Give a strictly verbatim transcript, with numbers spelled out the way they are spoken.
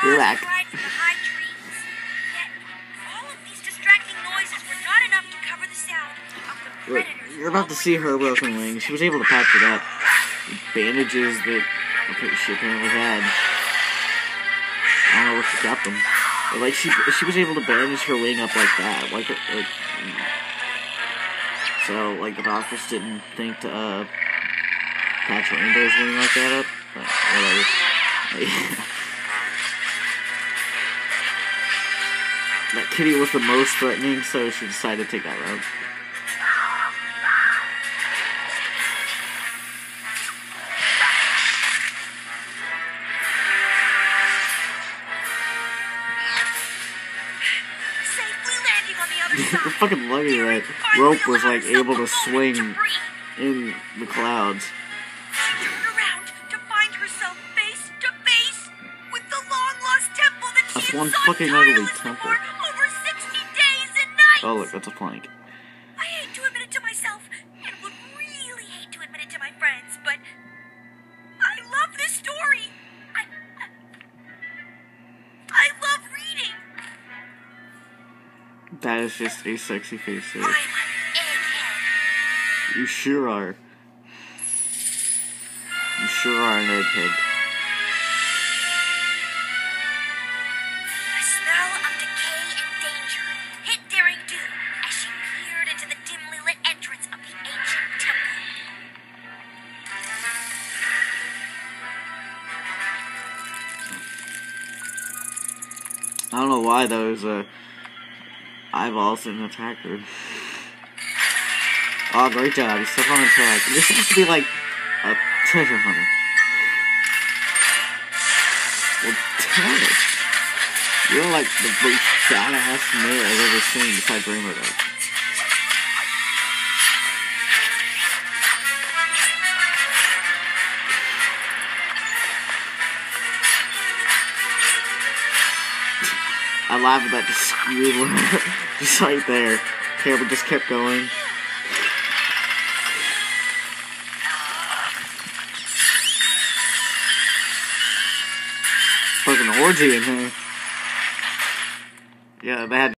You're back. Look, you're about to see her broken wing. She was able to patch it up with bandages that she apparently had. I don't know where she got them. But like she she was able to bandage her wing up like that. Like like so like the doctors didn't think to uh patch Rainbow's wing like that up. But whatever. Like, that kitty was the most threatening, so she decided to take that route. You're fucking lucky that rope was like able to swing in the clouds. She turned around to find herself face to face with the long-lost temple that she That's had one sought fucking ugly tirelessly temple. for over sixty days and nights. Oh look, that's a plank. I hate to admit it to myself, and would really hate to admit it to my friends, but I love this story. I, I, I love reading. That is just a sexy face there. I'm an egghead. You sure are. You sure are an egghead. The smell of decay and danger hit Daring Do as she peered into the dimly lit entrance of the ancient temple. I don't know why those uh, eyeballs didn't attack her. Oh, great job. You stuck on the track. You're supposed to be like a treasure hunter. Well, damn it. You're like the most badass mayor I've ever seen besides Rainbow Dog. I laughed at that just squealing, just right there. Camera just kept going. Fucking orgy in here. Yeah, they had